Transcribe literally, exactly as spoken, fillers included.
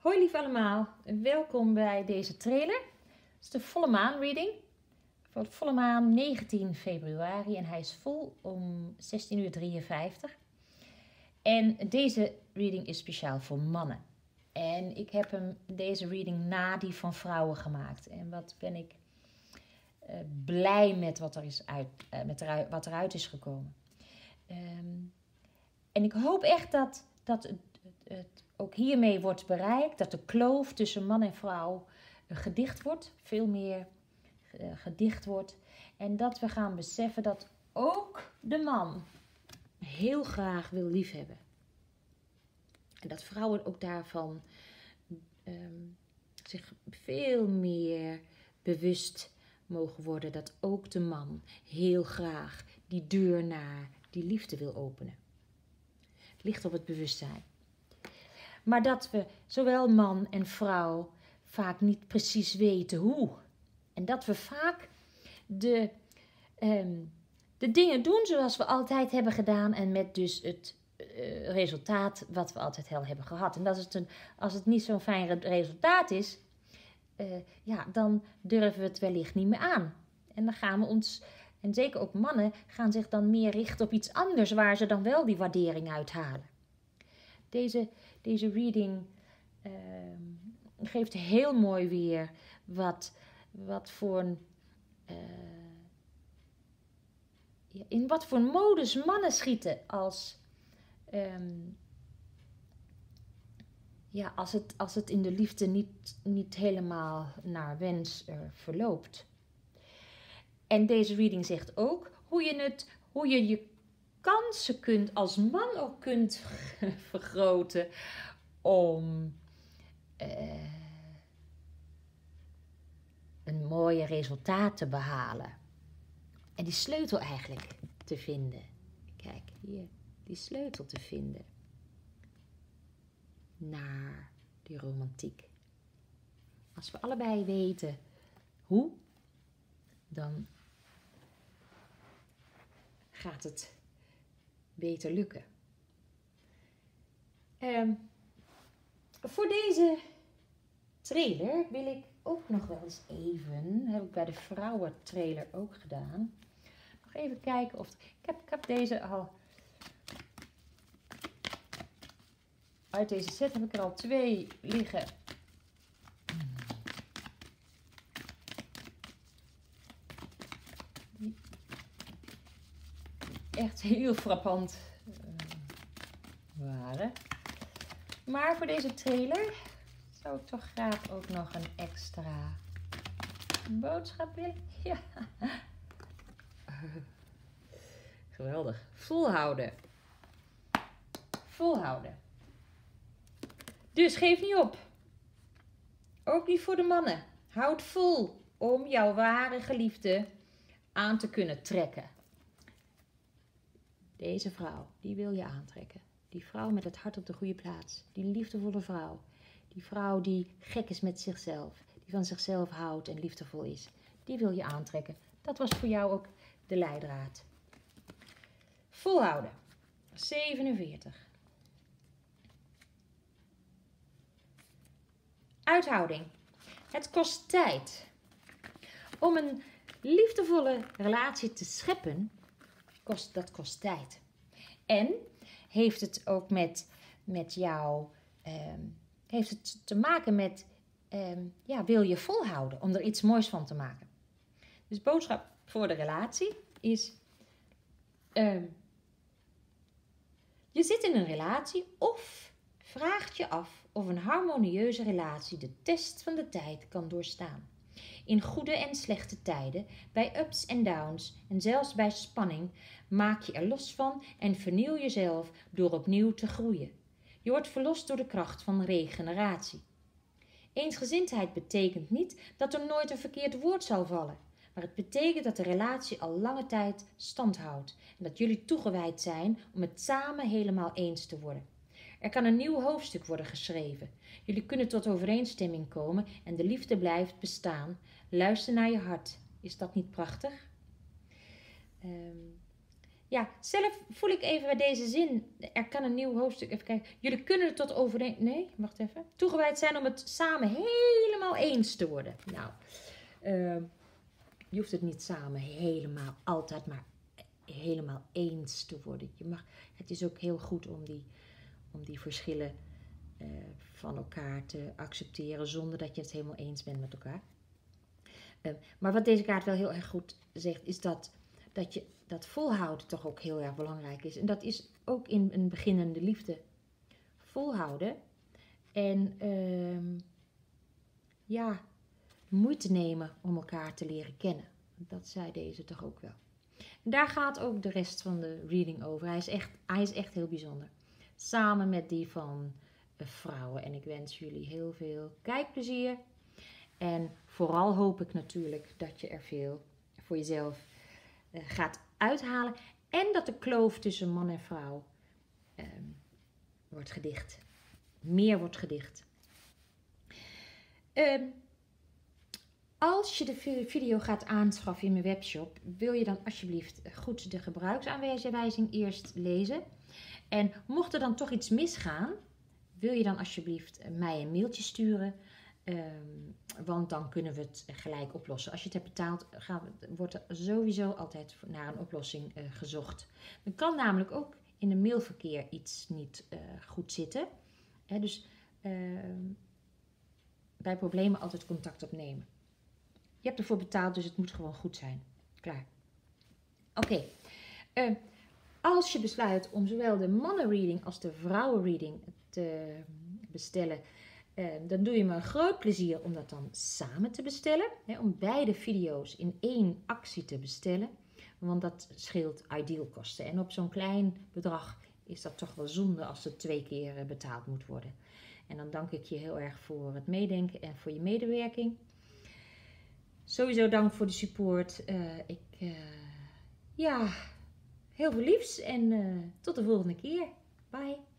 Hoi lief allemaal, welkom bij deze trailer. Het is de volle maan reading. Voor de volle maan negentien februari en hij is vol om zestien uur drieënvijftig. En deze reading is speciaal voor mannen. En ik heb hem, deze reading na die van vrouwen gemaakt. En wat ben ik uh, blij met wat, er is uit, uh, met eruit, wat eruit is gekomen. Um, en ik hoop echt dat, dat het, het, het ook hiermee wordt bereikt. Dat de kloof tussen man en vrouw uh, gedicht wordt. Veel meer uh, gedicht wordt. En dat we gaan beseffen dat ook de man heel graag wil liefhebben. En dat vrouwen ook daarvan um, zich veel meer bewust mogen worden. Dat ook de man heel graag die deur naar die liefde wil openen. Het ligt op het bewustzijn. Maar dat we zowel man en vrouw vaak niet precies weten hoe. En dat we vaak de, um, de dingen doen zoals we altijd hebben gedaan. En met dus het uh, resultaat wat we altijd al hebben gehad. En dat is het een, als het niet zo'n fijn resultaat is, uh, ja, dan durven we het wellicht niet meer aan. En dan gaan we ons, en zeker ook mannen, gaan zich dan meer richten op iets anders waar ze dan wel die waardering uithalen. Deze, deze reading uh, geeft heel mooi weer wat, wat voor een, uh, ja, in wat voor modus mannen schieten als, um, ja, als, het, als het in de liefde niet, niet helemaal naar wens uh, verloopt. En deze reading zegt ook hoe je het, hoe je je kansen kunt als man ook kunt vergroten om uh, een mooie resultaat te behalen. En die sleutel eigenlijk te vinden. Kijk, hier, die sleutel te vinden naar die romantiek. Als we allebei weten hoe, dan gaat het beter lukken. Um, voor deze trailer wil ik ook nog wel eens even, heb ik bij de vrouwen trailer ook gedaan, nog even kijken of, ik heb, ik heb deze al, uit deze set heb ik er al twee liggen. Die echt heel frappant uh, waren. Maar voor deze trailer zou ik toch graag ook nog een extra boodschap willen. Ja. Geweldig. Volhouden. Volhouden. Dus geef niet op. Ook niet voor de mannen. Houd vol om jouw ware geliefde aan te kunnen trekken. Deze vrouw, die wil je aantrekken. Die vrouw met het hart op de goede plaats. Die liefdevolle vrouw. Die vrouw die gek is met zichzelf. Die van zichzelf houdt en liefdevol is. Die wil je aantrekken. Dat was voor jou ook de leidraad. Volhouden. zevenenveertig. Uithouding. Het kost tijd. Om een liefdevolle relatie te scheppen, kost, dat kost tijd. En heeft het ook met, met jou, um, heeft het te maken met, um, ja, wil je volhouden om er iets moois van te maken. Dus boodschap voor de relatie is, um, je zit in een relatie of vraagt je af of een harmonieuze relatie de test van de tijd kan doorstaan. In goede en slechte tijden, bij ups en downs en zelfs bij spanning, maak je er los van en vernieuw jezelf door opnieuw te groeien. Je wordt verlost door de kracht van regeneratie. Eensgezindheid betekent niet dat er nooit een verkeerd woord zal vallen, maar het betekent dat de relatie al lange tijd stand houdt en dat jullie toegewijd zijn om het samen helemaal eens te worden. Er kan een nieuw hoofdstuk worden geschreven. Jullie kunnen tot overeenstemming komen en de liefde blijft bestaan. Luister naar je hart. Is dat niet prachtig? Um, ja, zelf voel ik even bij deze zin. Er kan een nieuw hoofdstuk. Even kijken. Jullie kunnen er tot overeen. Nee, wacht even. Toegewijd zijn om het samen helemaal eens te worden. Nou, uh, je hoeft het niet samen helemaal altijd maar helemaal eens te worden. Je mag, het is ook heel goed om die, om die verschillen uh, van elkaar te accepteren zonder dat je het helemaal eens bent met elkaar. Uh, maar wat deze kaart wel heel erg goed zegt, is dat, dat je dat volhouden toch ook heel erg belangrijk is. En dat is ook in een beginnende liefde. Volhouden en uh, ja, moeite nemen om elkaar te leren kennen. Dat zei deze toch ook wel. En daar gaat ook de rest van de reading over. Hij is echt, hij is echt heel bijzonder. Samen met die van uh, vrouwen. En ik wens jullie heel veel kijkplezier. En vooral hoop ik natuurlijk dat je er veel voor jezelf uh, gaat uithalen. En dat de kloof tussen man en vrouw uh, wordt gedicht. Meer wordt gedicht. Uh, Als je de video gaat aanschaffen in mijn webshop, wil je dan alsjeblieft goed de gebruiksaanwijzing eerst lezen. En mocht er dan toch iets misgaan, wil je dan alsjeblieft mij een mailtje sturen. Um, want dan kunnen we het gelijk oplossen. Als je het hebt betaald, gaan we, wordt er sowieso altijd naar een oplossing uh, gezocht. Er kan namelijk ook in een mailverkeer iets niet uh, goed zitten. He, dus uh, bij problemen altijd contact opnemen. Je hebt ervoor betaald, dus het moet gewoon goed zijn. Klaar. Oké. Okay. Uh, als je besluit om zowel de mannenreading als de vrouwenreading te bestellen, uh, dan doe je me een groot plezier om dat dan samen te bestellen. Hè, om beide video's in één actie te bestellen. Want dat scheelt idealkosten. En op zo'n klein bedrag is dat toch wel zonde als het twee keer betaald moet worden. En dan dank ik je heel erg voor het meedenken en voor je medewerking. Sowieso dank voor de support. Uh, ik, uh, ja, heel veel liefs en uh, tot de volgende keer. Bye.